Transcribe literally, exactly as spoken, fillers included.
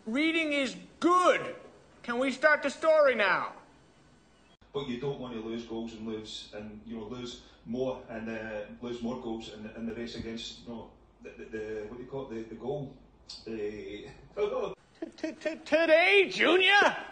Reading is good. Can we start the story now? But you don't want to lose goals and lose, and you know, lose more and uh, lose more goals in, in the race against, you know, the, the, the what do you call it, the, the goal, the. Today, Junior.